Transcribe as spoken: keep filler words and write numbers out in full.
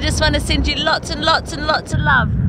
just want to send you lots and lots and lots of love.